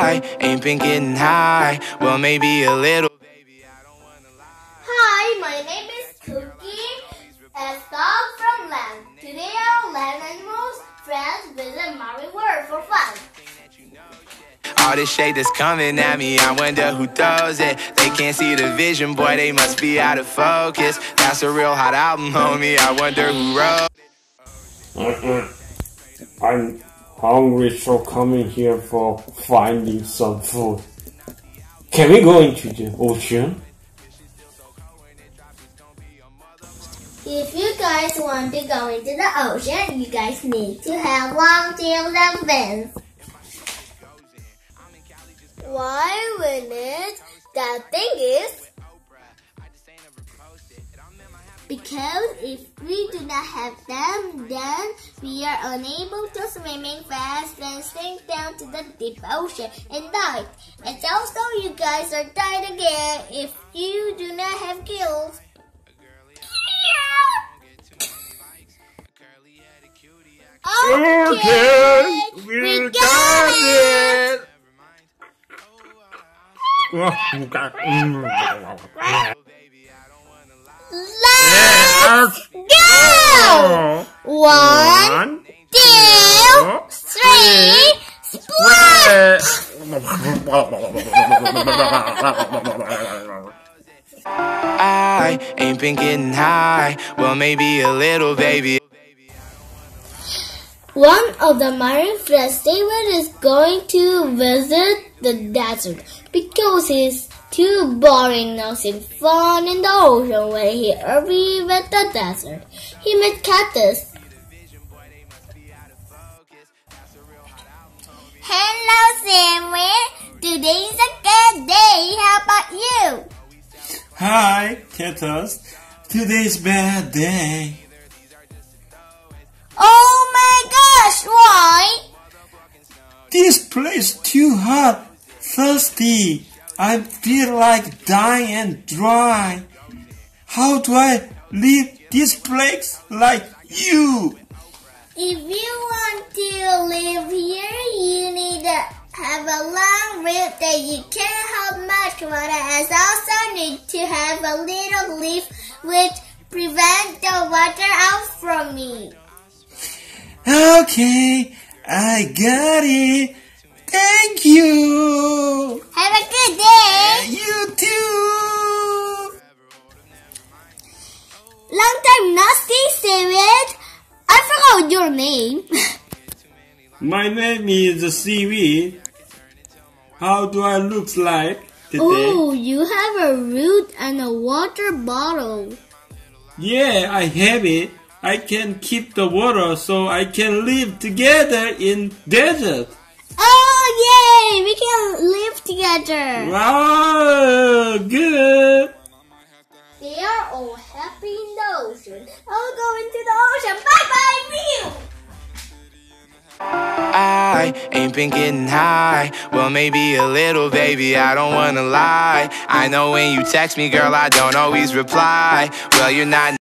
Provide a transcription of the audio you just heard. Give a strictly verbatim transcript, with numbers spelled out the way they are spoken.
I ain't been getting high. Well, maybe a little. Hi, my name is Cookie, a dog from land. Today our land animals friends visit Marine World for fun. All this shade that's coming at me, I wonder who throws it. They can't see the vision, boy, they must be out of focus. That's a real hot album, homie, I wonder who wrote it. Uh-uh. I'm hungry, so coming here for finding some food. Can we go into the ocean? If you guys want to go into the ocean, you guys need to have long tails and fins. Why we need that thing is because if we do not have them, then we are unable to swimming fast and sink down to the deep ocean and die. And also you guys are died again if you do not have gills. Okay, we, we got it! Let's go! One, two, three, splash! I ain't been getting high. Well, maybe a little, baby. One of the marine festivals is going to visit the desert because he's too boring nothing fun in the ocean when he arrived at the desert. He met cactus. Hello, Samuel. Today's a good day. How about you? Hi, cactus. Today's bad day. Oh my gosh, why? This place too hot, thirsty. I feel like dying and dry. How do I leave this place like you? If you want to live here, you need to have a long route that you can't hold much water, and also need to have a little leaf which prevent the water out from me. Okay, I got it. Thank you. Have a good day. You too. Long time no see, Seaweed. I forgot your name. My name is Seaweed. How do I look like today? Oh, you have a root and a water bottle. Yeah, I have it. I can keep the water so I can live together in desert. Oh, yay! We can live together. Wow, good. They are all happy in the ocean. I'll go into the ocean. Bye-bye, view! I ain't been getting high. Well, maybe a little, baby, I don't wanna lie. I know when you text me, girl, I don't always reply. Well, you're not